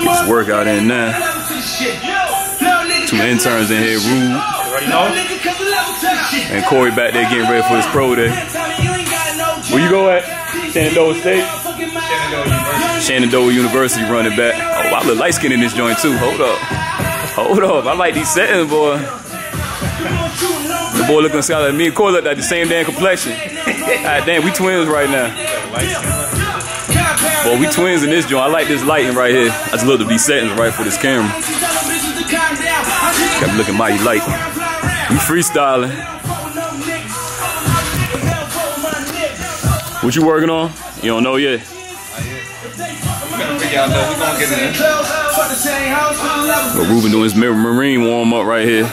Get this workout in now. 2 interns in here, Rubin and Corey back there getting ready for his pro day. Where you go at? TNDO State? TNDO University running back. Oh, I look light skinned in this joint too. Hold up. Hold up. I like these settings, boy. The boy looking like me and Corey look like the same damn complexion. God damn, we twins right now. Boy, we twins in this joint. I like this lighting right here. I just look to these settings right for this camera. Got me looking mighty light. We freestyling. What you working on? You don't know yet. But Rubin doing his marine warm up right here.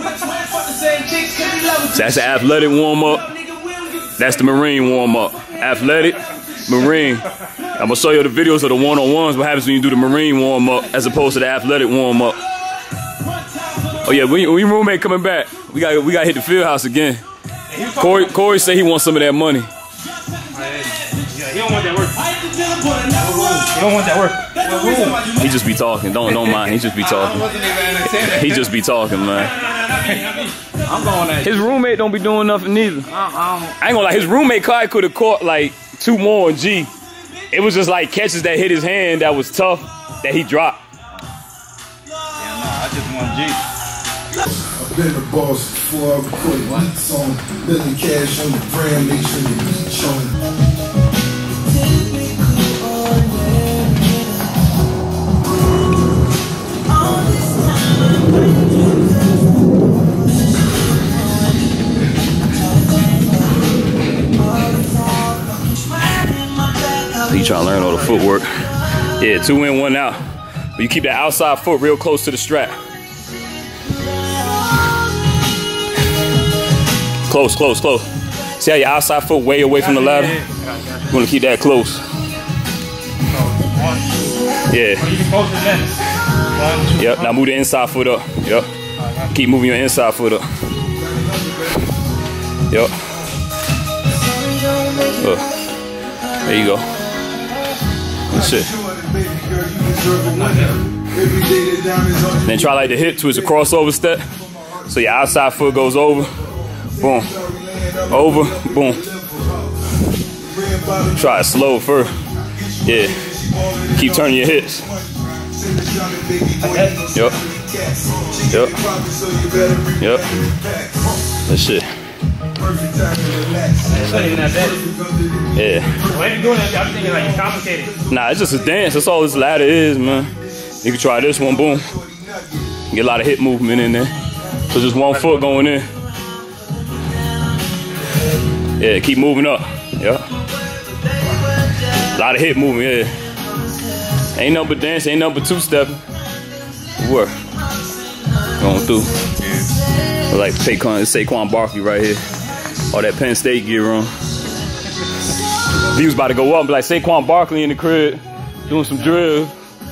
So that's the athletic warm up. That's the marine warm up. Athletic, marine. I'm gonna show you the videos of the one-on-ones. What happens when you do the marine warm up as opposed to the athletic warm up. Oh yeah, when your roommate coming back, we got hit the field house again. Corey say he wants some of that money. He don't want that work. He don't want that work. He just be talking. Don't mind. He just be talking. He just be talking, man. I'm going at his roommate don't be doing nothing neither. I ain't gonna lie. His roommate Kai could have caught like 2 more on G. It was just like catches that hit his hand that was tough that he dropped. Yeah, nah, I just want G. I've been the boss before I recorded beats on million cash on the brand, make sure the beat showing. You trying to learn all the footwork. Yeah, 2 in, 1 out. But you keep that outside foot real close to the strap. Close, close, close. See how your outside foot way away from the ladder? You want to keep that close. Yeah. Yep, now move the inside foot up. Yep. Keep moving your inside foot up. Yep. There you go. That's it. Then try like the hip twist, a crossover step. So your outside foot goes over. Boom. Over. Boom. Try it slow first. Yeah. Keep turning your hips. Yep. Yep. Yep. That's it. Yeah. Why are you doing that? I'm thinking like it's complicated. Nah, it's just a dance. That's all this ladder is, man. You can try this one, boom. Get a lot of hip movement in there. So just 1 foot going in. Yeah, keep moving up. Yeah. A lot of hip movement, yeah. Ain't nothing but dance, ain't nothing but 2-stepping. Work. Going through. Like Saquon Barkley right here. All that Penn State gear on. He was about to go up and be like Saquon Barkley in the crib, doing some drill.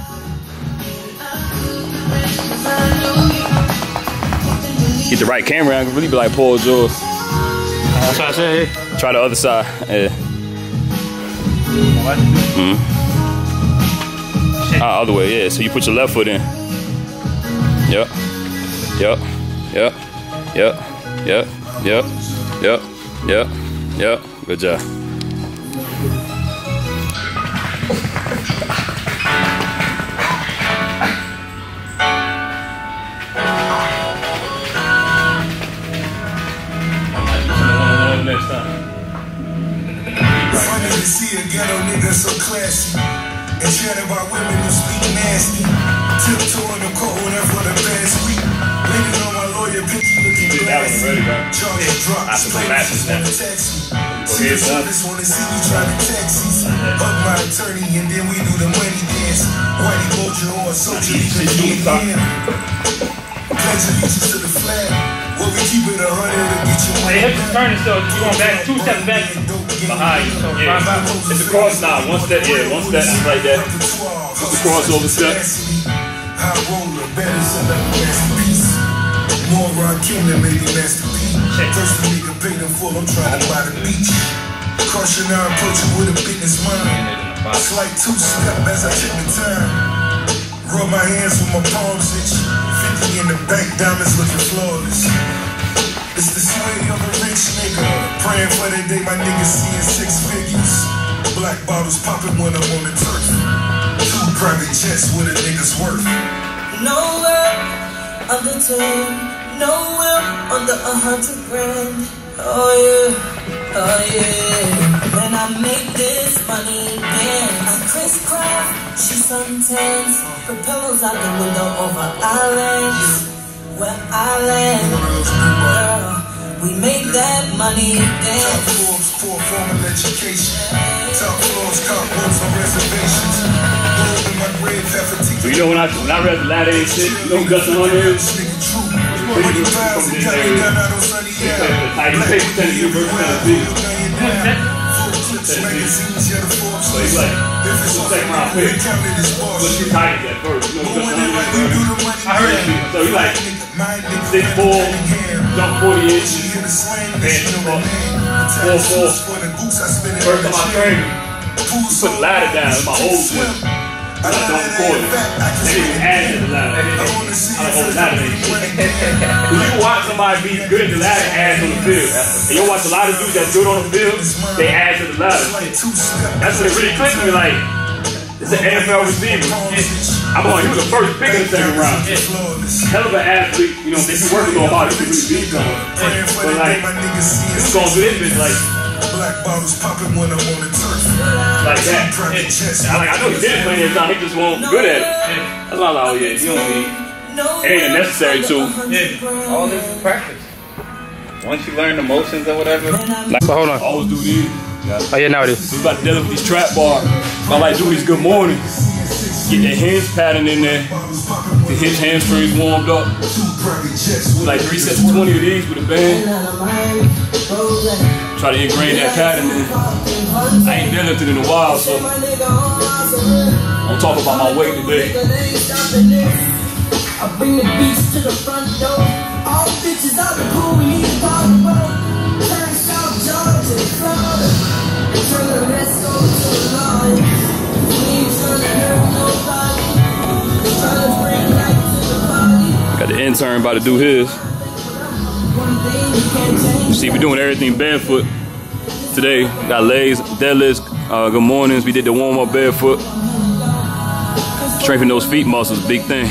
Get the right camera angle, really be like Paul George. That's what I said. Try the other side. Yeah. Other way, yeah. So you put your left foot in. Yep. Yep. Yep. Yep. Yep. Yep. Yep. Yep. Yep. Good job. Next time. Funny to see a ghetto nigga so classy and chat about women who speak nasty. Tiptoeing the cold, that's for the past week. Leaning on my lawyer, pinky looking glassy. Charge drops, planes on the taxi. See the service wanna see me try to taxis. Up my attorney and then we do the money dance. Whitey vulture on soldier, even in hand. Pledge allegiance to the flag. Well, we keep it 100 to get you money. Hey, hip is turning, so you're going back 2 steps back behind you. So yeah. It's a cross now. 1 step, yeah, 1 step like that. It's a crossover step. High roller, better send up masterpiece. More rock killing, maybe masterpiece. First the nigga paid in full, I'm trying to buy the beach. Caution, I approach it with a business mind. It's like 2 step as I check the time. dance with my palms itch. 50 in the bank, diamonds looking flawless. It's the sway of a rich nigga. Praying for the day my niggas seeing 6 figures. Black bottles popping when I'm on the turf. 2 private jets with a nigga's worth. Nowhere under 10, nowhere under 100 grand. Oh yeah, oh yeah. When I make this money again, I'm Chris Craft, she's suntans. Propellers out the window over islands. Where I land, girl, we make that money dance. Top floors, poor formal education. Top floors, cop rooms on reservations. Gold in my grave, half a ticket. So you know when I read the ladder and shit, you know Gus and Hunter is? Pretty good from this area. They play for Tennessee versus Tennessee. So he's like, second round pick. But she's tight at first. You know Gus and Hunter? I heard it. So he's like 6'4", jump 40 inches, bench up, 4'4". First time I trained, put the ladder down. It's my old shit. I don't record it. They didn't add to the ladder. I don't hold the ladder. When you watch somebody be good at the ladder, add on the field. And you watch a lot of dudes that's good on the field, they add to the ladder. That's what it really clicked me like. It's an NFL receiver. He was the first pick in the second round. Hell of an athlete, you know, if you working on hard, you can really beat someone. But like, it's going to this bitch like that. I know he did it plenty of time, he just wasn't good at it. That's why I was like, oh yeah, you don't need it. Ain't necessary too. Yeah, all this is practice. Once you learn the motions or whatever. So hold on. Always do these. Oh yeah, now it is. So we about to deadlift these trap bar. I like do these good mornings. Get that hinge pattern in there. The hinge hamstrings warmed up. Like 3 sets of 20 of these with a band. Try to ingrain that pattern in. I ain't deadlifted in a while, so I'm talking about my weight today. I bring the beats to the front door. All bitches out the pool, we need to talk about. Turn South Georgia to Florida. Turn the rest over to the Lord. We ain't trying to hurt nobody. Trying to bring light to the party. Got the intern about to do his. You see, we're doing everything barefoot today. Got legs, deadlifts, good mornings. We did the warm up barefoot. Strengthen those feet muscles, big thing.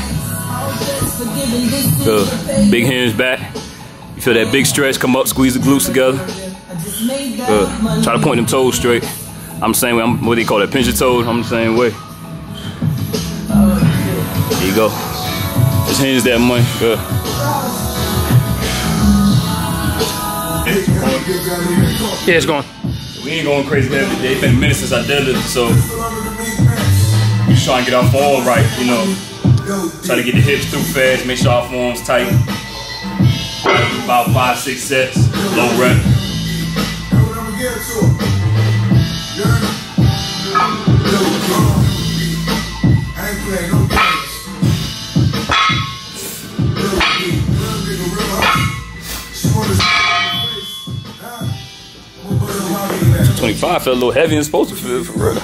Big hinge back. You feel that big stretch, come up, squeeze the glutes together. Try to point them toes straight. I'm the same way, what do you call that, pinch your toes? I'm the same way. There you go. Just hinge that money, good. Yeah, it's going. We ain't going crazy every day. It's been a minute since I deadlifted, so we just trying to get our form right, you know. Try to get the hips through fast, make sure our form's tight. About 5-6 sets, low rep. $25 felt a little heavy and supposed to feel for real.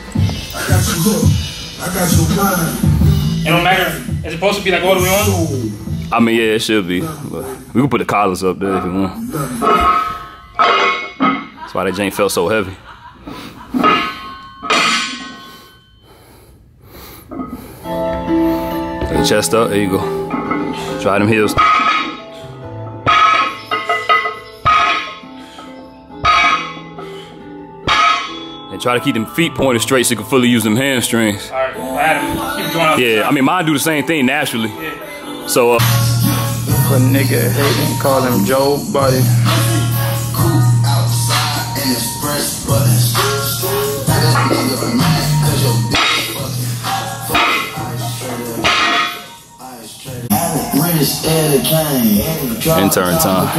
It don't matter. It's supposed to be like all the way on? I mean, yeah, it should be. But we can put the collars up there if you want. That's why that jank felt so heavy. Take the chest up, there you go. Try them heels. And try to keep them feet pointed straight so you can fully use them hamstrings. Alright, keep going. Yeah, I mean, mine do the same thing naturally. Yeah. So, For nigga hating, call him Joe Buddy. Intern time.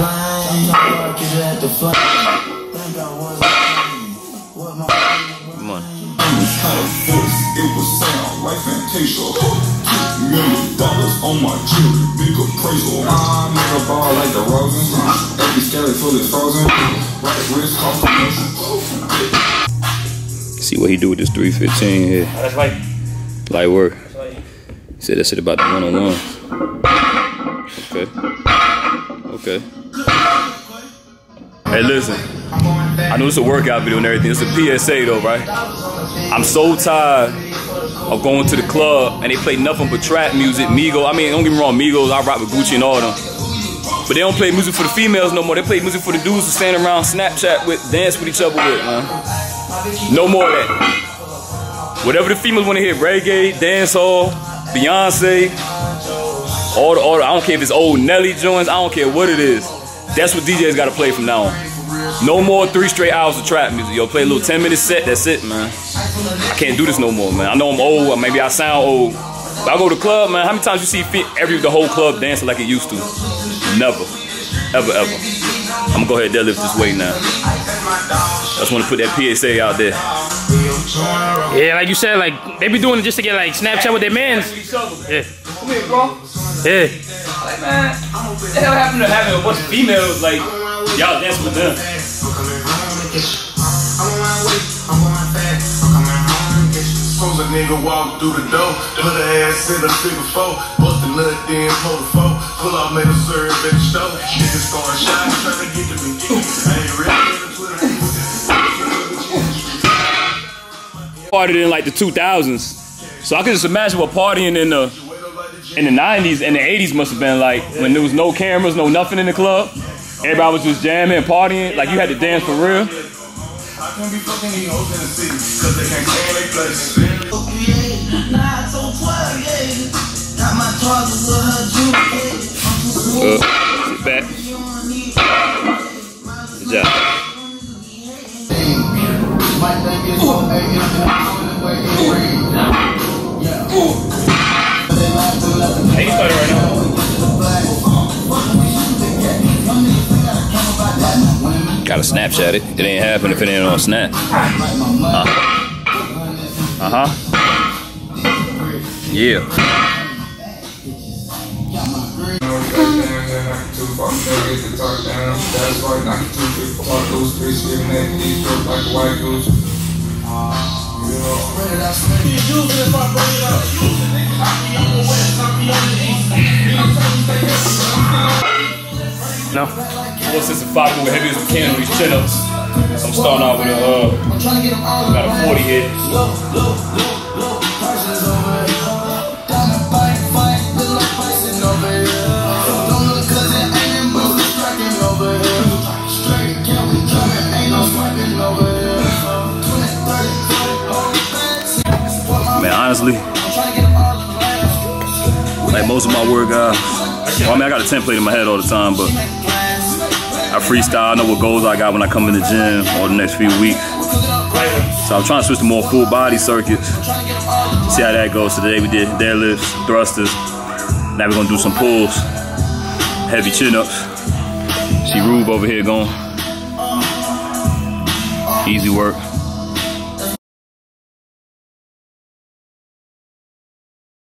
Come on. It was sound like Fantasia. $2 million on my jewelry, big appraisal. I make a ball like the Rosens. Every scary fully frozen. Right wrist off the See what he do with this 315 here. That's like light work. He said that shit about the one-on-ones. Okay. Hey, listen. I know it's a workout video and everything. It's a PSA though, right? I'm so tired of going to the club and they play nothing but trap music, Migos. I mean, don't get me wrong, Migos, I rock with Gucci and all them. But they don't play music for the females no more. They play music for the dudes who stand around Snapchat with, dance with each other with, man. No more of that. Whatever the females want to hear, reggae, dancehall, Beyonce, all the, I don't care if it's old Nelly joints, I don't care what it is. That's what DJs gotta play from now on. No more 3 straight hours of trap music. Yo, play a little 10-minute set, that's it, man. I can't do this no more, man. I know I'm old, maybe I sound old. But I go to the club, man, how many times you see the whole club dancing like it used to? Never. Ever. I'm gonna go ahead and deadlift this weight now. I just wanna put that PSA out there. Yeah, like you said, like, they be doing it just to get, like, Snapchat with their mans. Yeah. Come here, bro. Yeah. Like, man, what the hell happened to having a bunch of females, like, y'all dance with them? Suppose a nigga walk through the door, put her ass in a figure 4, bust a nut, then pull the 4, pull out, make a serve at the stove. Niggas throwing shots, trying to get to me. I ain't really Partied in like the 2000s, so I can just imagine what partying in the 90s and the 80s must have been like, when there was no cameras, no nothing in the club. Everybody was just jamming and partying, like you had to dance for real. Sit back. Good job. Hey, you started right now. Gotta Snapchat it. It ain't happening if it ain't on Snap. Yeah. No. Well, since the 5 with heavy as we can on these chinups, I'm starting out with about a 40 hit. Man, honestly, like most of my workouts, well, I mean, I got a template in my head all the time, but I freestyle. I know what goals I got when I come in the gym or the next few weeks. So I'm trying to switch to more full body circuits. See how that goes. Today we did deadlifts, thrusters. Now we're gonna do some pulls, heavy chin-ups. See Rube over here going. Easy work.